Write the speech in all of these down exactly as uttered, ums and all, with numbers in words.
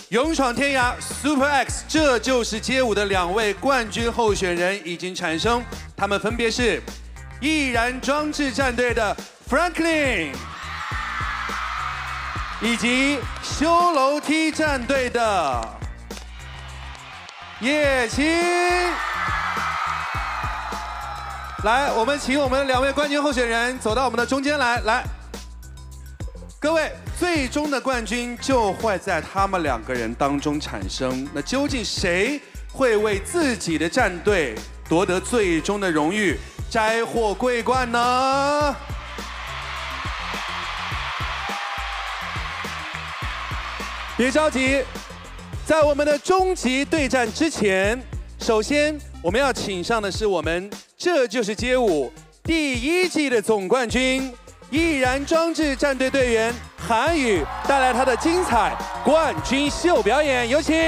勇闯天涯 Super X 这就是街舞的两位冠军候选人已经产生，他们分别是易燃装置战队的 Franklin， 以及修楼梯战队的叶青。来，我们请我们两位冠军候选人走到我们的中间来，来，各位。 最终的冠军就会在他们两个人当中产生。那究竟谁会为自己的战队夺得最终的荣誉，摘获桂冠呢？别着急，在我们的终极对战之前，首先我们要请上的是我们《这就是街舞》第一季的总冠军。 易燃装置战队队员韩宇带来他的精彩冠军秀表演，有请。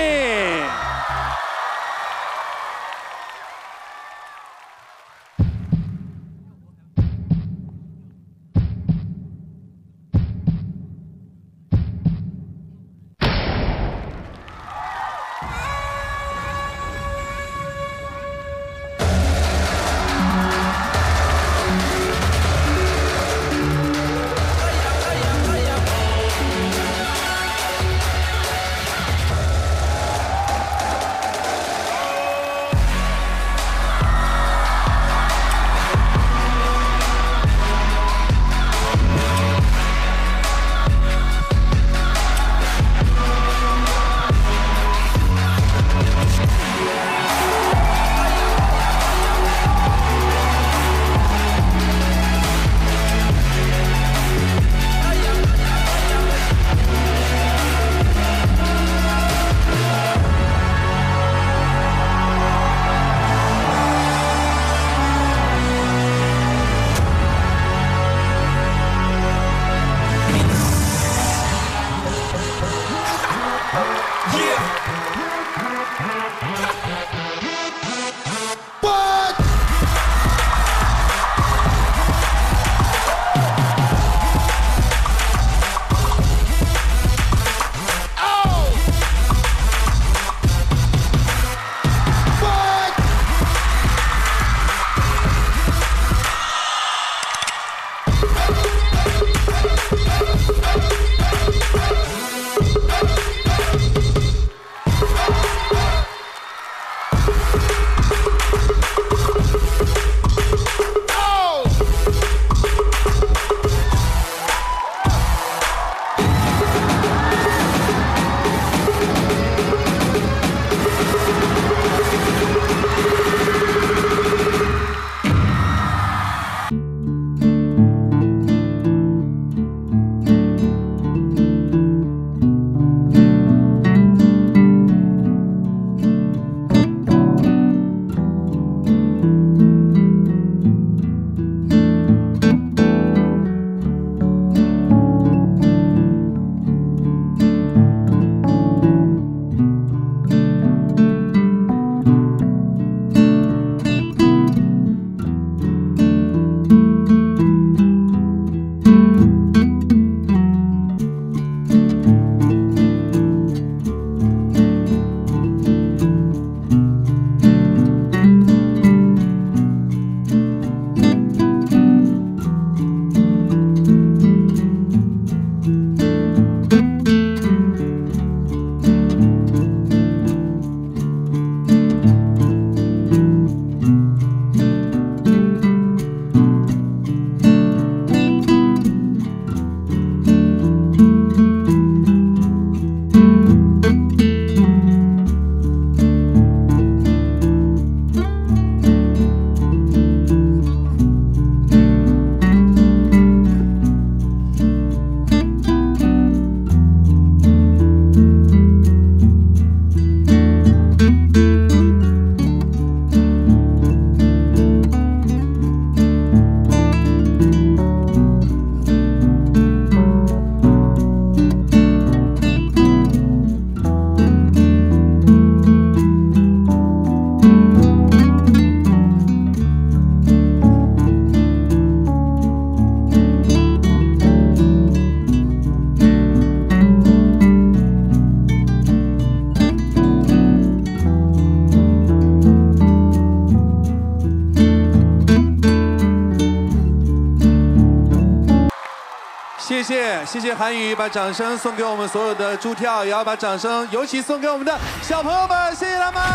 谢谢谢谢韩宇，把掌声送给我们所有的助跳，也要把掌声尤其送给我们的小朋友们，谢谢他们，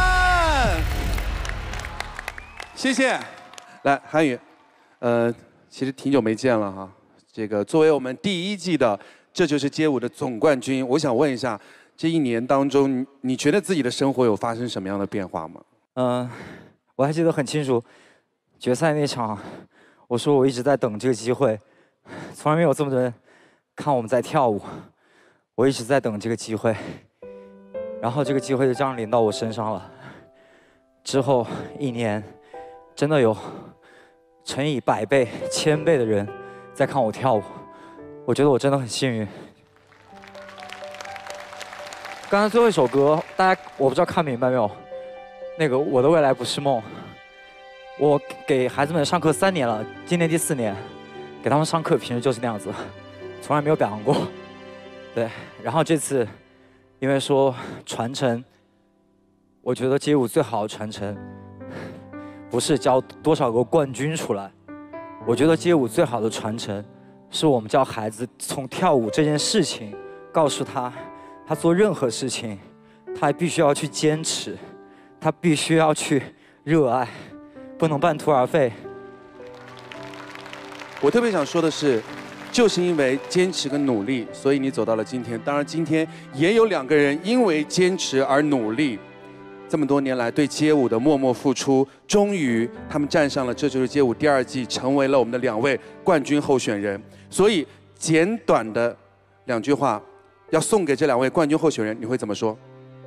谢谢。来，韩宇，呃，其实挺久没见了哈。这个作为我们第一季的《这就是街舞》的总冠军，我想问一下，这一年当中，你你觉得自己的生活有发生什么样的变化吗？ 嗯、呃，我还记得很清楚，决赛那场，我说我一直在等这个机会，从来没有这么多人看我们在跳舞，我一直在等这个机会，然后这个机会就这样临到我身上了。之后一年，真的有乘以百倍、千倍的人在看我跳舞，我觉得我真的很幸运。刚才最后一首歌，大家我不知道看明白没有？那个我的未来不是梦。我给孩子们上课三年了，今年第四年，给他们上课平时就是那样子，从来没有表扬过。对，然后这次，因为说传承，我觉得街舞最好的传承，不是教多少个冠军出来，我觉得街舞最好的传承，是我们教孩子从跳舞这件事情，告诉他，他做任何事情，他必须要去坚持，他必须要去热爱，不能半途而废。 我特别想说的是，就是因为坚持跟努力，所以你走到了今天。当然，今天也有两个人因为坚持而努力，这么多年来对街舞的默默付出，终于他们站上了《这就是街舞》第二季，成为了我们的两位冠军候选人。所以，简短的两句话，要送给这两位冠军候选人，你会怎么说？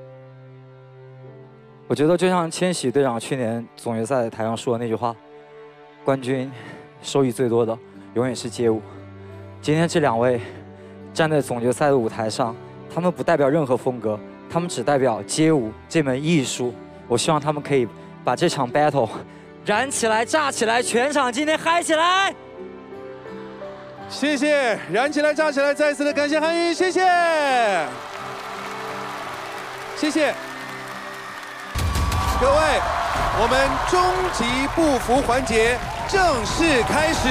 我觉得就像千玺队长去年总决赛台上说的那句话：“冠军收益最多的永远是街舞。”今天这两位站在总决赛的舞台上，他们不代表任何风格，他们只代表街舞这门艺术。我希望他们可以把这场 battle 燃起来、炸起来，全场今天嗨起来！ 谢谢，燃起来，炸起来！再次的感谢韩宇，谢谢，谢谢。各位，我们终极不服环节正式开始。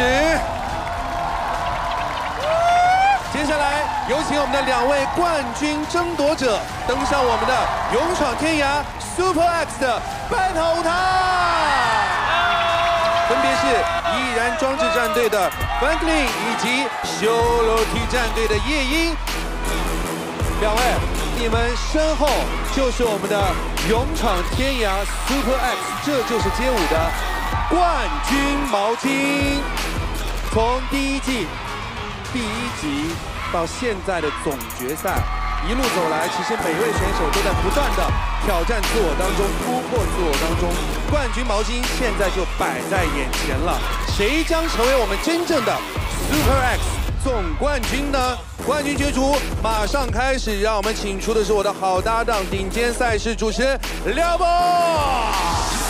接下来有请我们的两位冠军争夺者登上我们的勇闯天涯 Super X 的 battle 舞台，分别是依然装置战队的 Franklin 以及修楼梯战队的夜莺。两位，你们身后就是我们的勇闯天涯 Super X， 这就是街舞的冠军毛巾。从第一季第一集到现在的总决赛，一路走来，其实每位选手都在不断的挑战自我当中，突破自我当中。冠军毛巾现在就摆在眼前了，谁将成为我们真正的 Super X 总冠军呢？冠军角逐马上开始，让我们请出的是我的好搭档，顶尖赛事主持人廖波。